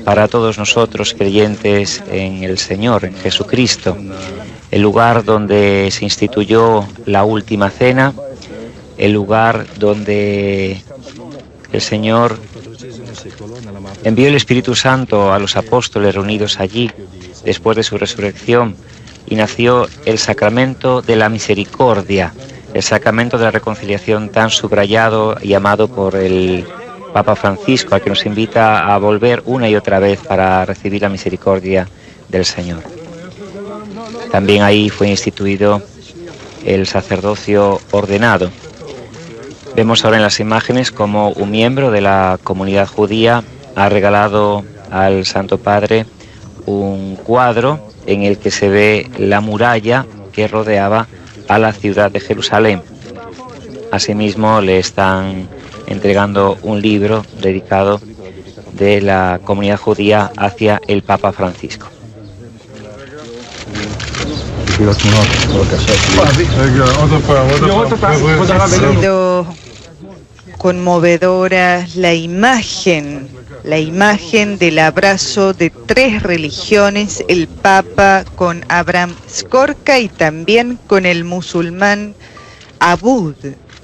para todos nosotros creyentes en el Señor, en Jesucristo, el lugar donde se instituyó la última cena, el lugar donde el Señor envió el Espíritu Santo a los apóstoles reunidos allí después de su resurrección, y nació el sacramento de la misericordia, el sacramento de la reconciliación tan subrayado y amado por el Papa Francisco, al que nos invita a volver una y otra vez para recibir la misericordia del Señor. También ahí fue instituido el sacerdocio ordenado. Vemos ahora en las imágenes cómo un miembro de la comunidad judía ha regalado al Santo Padre un cuadro en el que se ve la muralla que rodeaba a la ciudad de Jerusalén. Asimismo, le están entregando un libro dedicado de la comunidad judía hacia el Papa Francisco. Conmovedora la imagen del abrazo de tres religiones, el Papa con Abraham Skorka y también con el musulmán Abud.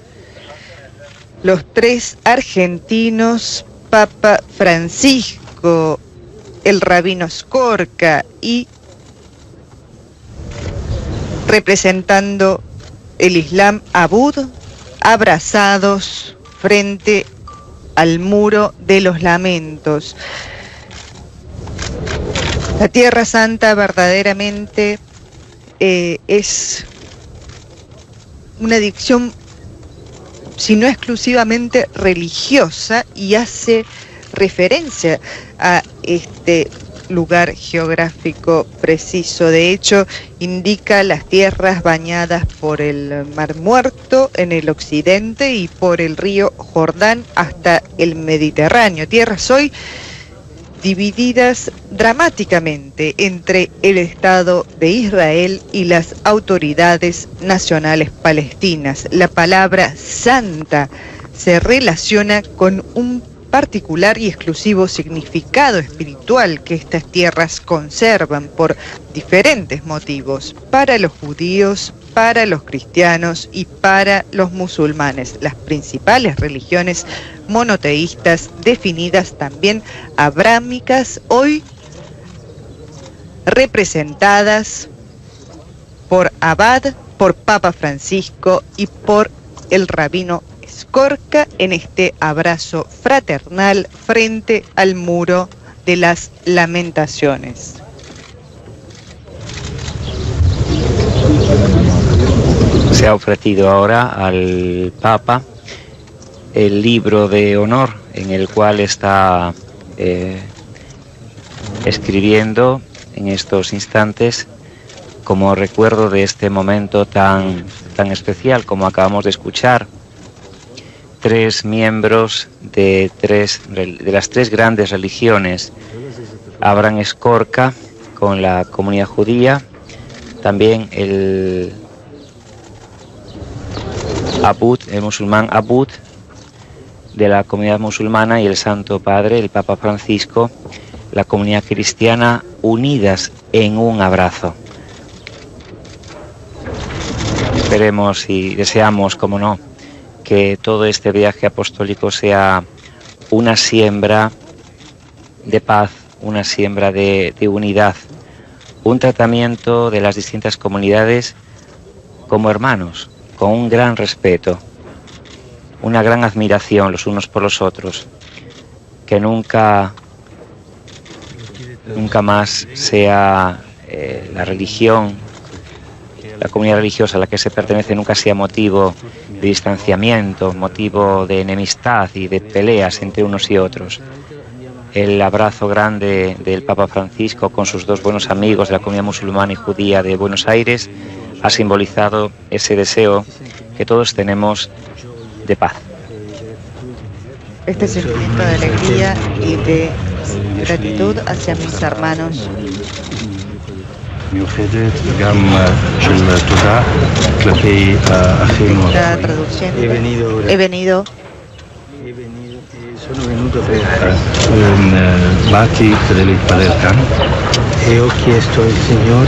Los tres argentinos, Papa Francisco, el rabino Skorka y representando el Islam Abud, abrazados frente al muro de los lamentos. La Tierra Santa verdaderamente es una adicción, si no exclusivamente religiosa, y hace referencia a este lugar geográfico preciso. De hecho, indica las tierras bañadas por el Mar Muerto en el occidente y por el río Jordán hasta el Mediterráneo. Tierras hoy divididas dramáticamente entre el Estado de Israel y las autoridades nacionales palestinas. La palabra santa se relaciona con un particular y exclusivo significado espiritual que estas tierras conservan por diferentes motivos, para los judíos, para los cristianos y para los musulmanes, las principales religiones monoteístas definidas también abrámicas, hoy representadas por Abad, por Papa Francisco y por el rabino Skorka en este abrazo fraternal frente al muro de las lamentaciones. Se ha ofrecido ahora al Papa el libro de honor en el cual está escribiendo en estos instantes como recuerdo de este momento tan especial como acabamos de escuchar. Tres miembros de las tres grandes religiones, Abraham Skorka con la comunidad judía, también el Abud, el musulmán Abud de la comunidad musulmana, y el Santo Padre, el Papa Francisco, la comunidad cristiana, unidas en un abrazo. Esperemos y deseamos, como no, que todo este viaje apostólico sea una siembra de paz, una siembra de unidad, un tratamiento de las distintas comunidades como hermanos, con un gran respeto, una gran admiración los unos por los otros, que nunca más sea la religión, la comunidad religiosa a la que se pertenece nunca sea motivo de distanciamiento, motivo de enemistad y de peleas entre unos y otros. El abrazo grande del Papa Francisco con sus dos buenos amigos de la comunidad musulmana y judía de Buenos Aires ha simbolizado ese deseo que todos tenemos de paz. Este sentimiento de alegría y de gratitud hacia mis hermanos. Está traduciendo. He venido Sono venuto per un battito del Palercano e ho chiesto al Signore